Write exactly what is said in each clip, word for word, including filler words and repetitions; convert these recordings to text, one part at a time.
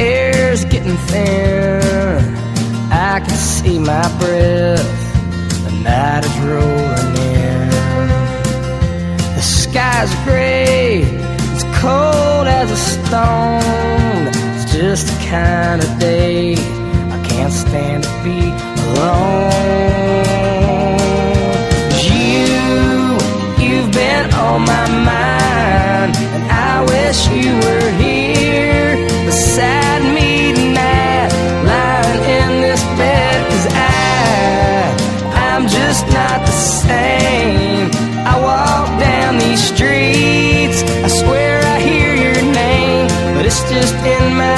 air's getting thin, I can see my breath, the night is rolling in. The sky's gray, it's cold as a stone. It's just the kind of day I can't stand to be alone. You, you've been on my mind, and I wish you were here beside me tonight, lying in this bed. Cause I, I'm just not the same. I walk down these streets, I swear I hear your name, but it's just in my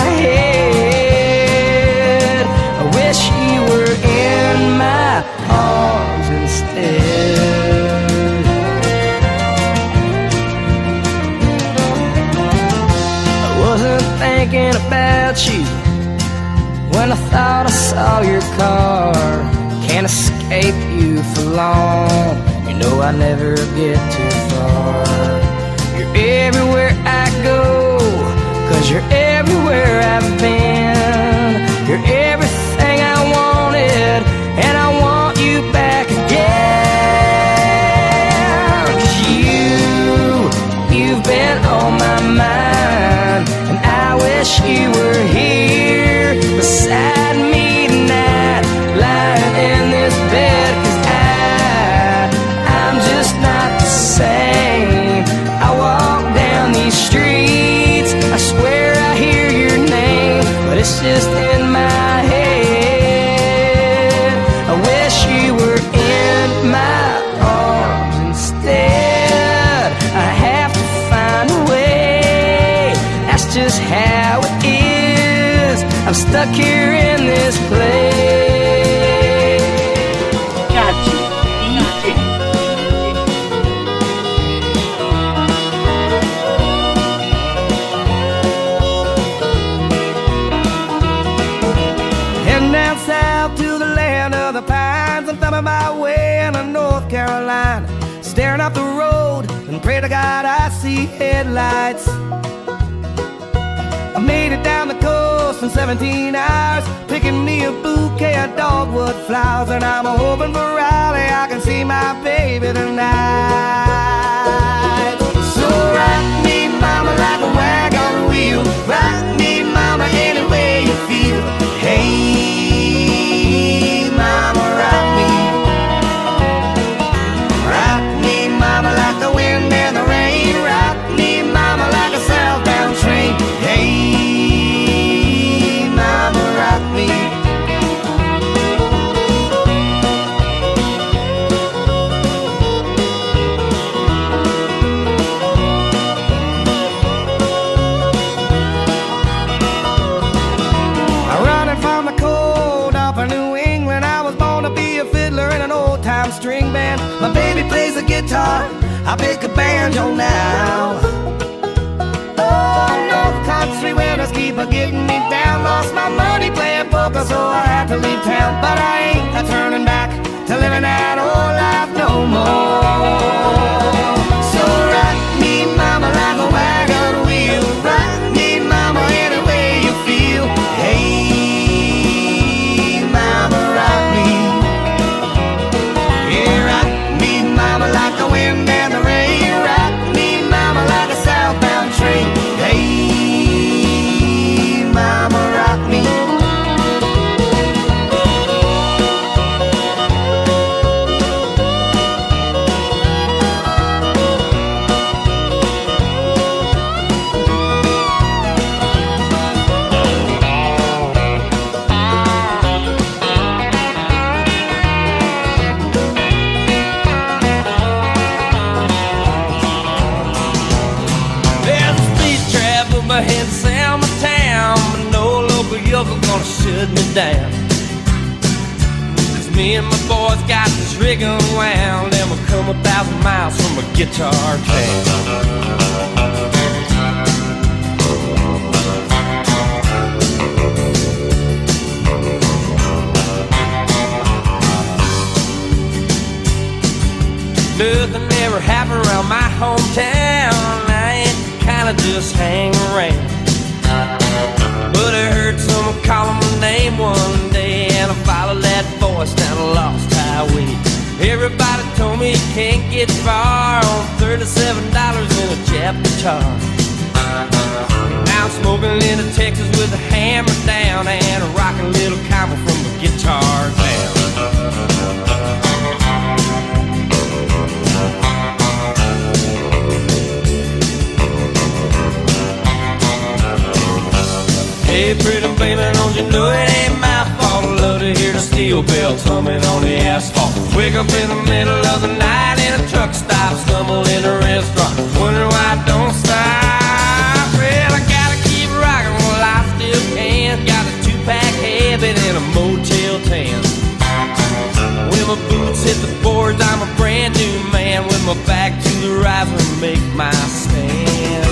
head. I wish you were in my arms instead. I wasn't thinking about you when I thought I saw your car. Can't escape you for long, you know I never get too far. You're everywhere I go, cause you're everywhere I've been. You're everything I wanted, and I want you back again. Cause you, you've been on my mind, and I wish you were here beside me tonight, lying in this bed. Cause I, I'm just not the same. I walk down these streets, I swear I hear your name, but it's just in my head. I wish you were in my arms instead. I have to find a way, that's just how it is. I'm stuck here in this place. Got you, D J. Heading down south to the land of the pines, I'm thumbing my way into North Carolina, staring up the road and pray to God I see headlights. I made it down the coast in seventeen hours, picking me a bouquet of dogwood flowers, and I'm hoping for Raleigh I can see my baby tonight. So rock me, mama, like a wagon wheel. Rock me, mama, any way you feel. Hey, mama, rock me. Rock me, mama, like the wind and the rain. Rock me, mama, like a southbound train. Hey, mama, rock me. String band, my baby plays the guitar, I pick a banjo now. Oh, North Country winters keep a getting me down. Lost my money playing poker, so I had to leave town. But I ain't a turning back to living that old life no more. So rock me, mama, like a wagon wheel. Rock me, mama, any way you feel. Hey, mama, rock me. Like the wind and the rain, rock me, mama, like a southbound train. Hey, mama, rock me. Gonna shut me down, 'cause me and my boys got this rig unwound, and we'll come a thousand miles from a guitar town. Nothing ever happened around my hometown. I ain't kinda just hang around, but I heard way. Everybody told me you can't get far on thirty-seven dollars in a Jap guitar. Now I'm smoking into Texas with a hammer down and a rockin' little combo from a guitar down. Hey, pretty baby, don't you know it ain't my fault? I love to hear the steel bells humming on the asphalt. Wake up in the middle of the night in a truck stop, stumble in a restaurant, wondering why I don't stop. Well, I gotta keep rocking while I still can. Got a two-pack habit and a Motel ten. When my boots hit the boards, I'm a brand new man. With my back to the riser, make my stand.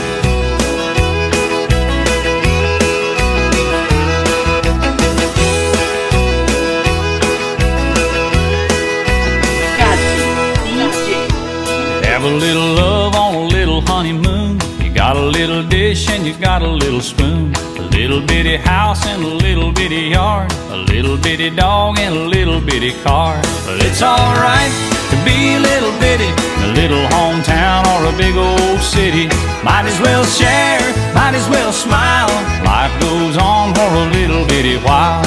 Have a little love on a little honeymoon. You got a little dish and you got a little spoon. A little bitty house and a little bitty yard. A little bitty dog and a little bitty car. But it's alright to be a little bitty in a little hometown or a big old city. Might as well share, might as well smile. Life goes on for a little bitty while.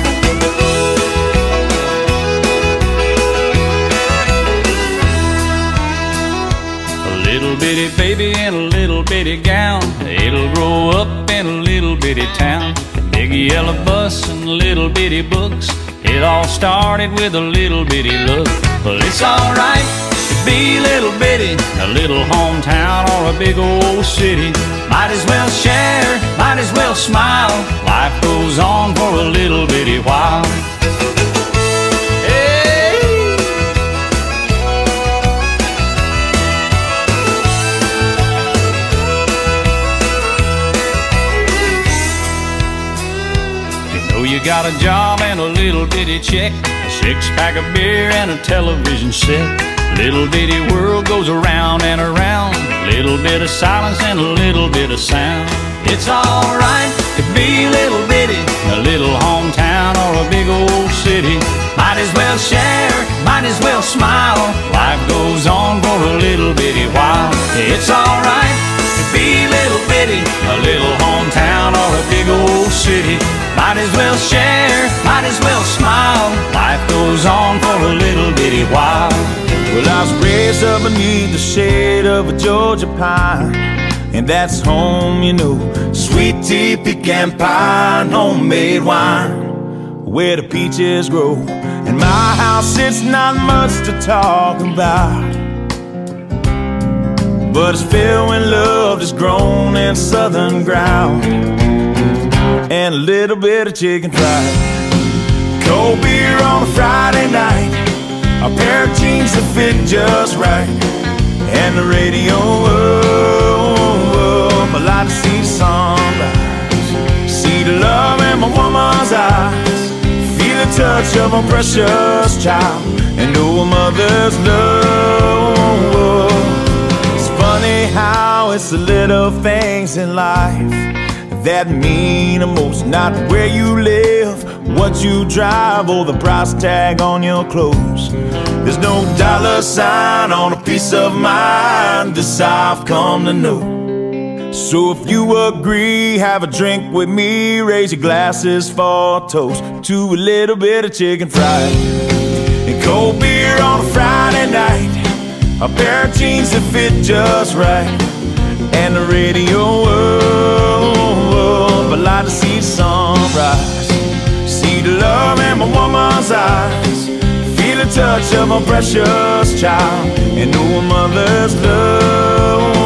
Little bitty baby in a little bitty gown. It'll grow up in a little bitty town. Big yellow bus and little bitty books. It all started with a little bitty look. Well, it's alright to be a little bitty in a little hometown or a big old city. Might as well share, might as well smile. Life goes on for a little bitty while. You got a job and a little bitty check, a six-pack of beer and a television set. Little bitty world goes around and around. Little bit of silence and a little bit of sound. It's alright to be a little bitty in a little hometown or a big old city. Might as well share, might as well smile. Life goes on for a little bitty while. It's alright to be a little bitty in a little hometown or a big old city. Might as well share, might as well smile. Life goes on for a little bitty while. Well, I was raised up beneath the shade of a Georgia pine, and that's home, you know. Sweet tea, pecan pie, and homemade wine, where the peaches grow. In my house, it's not much to talk about, but it's filled when love is grown in southern ground. And a little bit of chicken fried, cold beer on a Friday night, a pair of jeans that fit just right, and the radio up. I like to see the sunrise, see the love in my woman's eyes, feel the touch of a precious child, and know a mother's love. It's funny how it's the little things in life that mean the most. Not where you live, what you drive, or the price tag on your clothes. There's no dollar sign on a piece of mind, this I've come to know. So if you agree, have a drink with me, raise your glasses for a toast to a little bit of chicken fried and cold beer on a Friday night, a pair of jeans that fit just right, and the radio up. I like to see the sunrise, see the love in my woman's eyes, feel the touch of a precious child, and know a mother's love.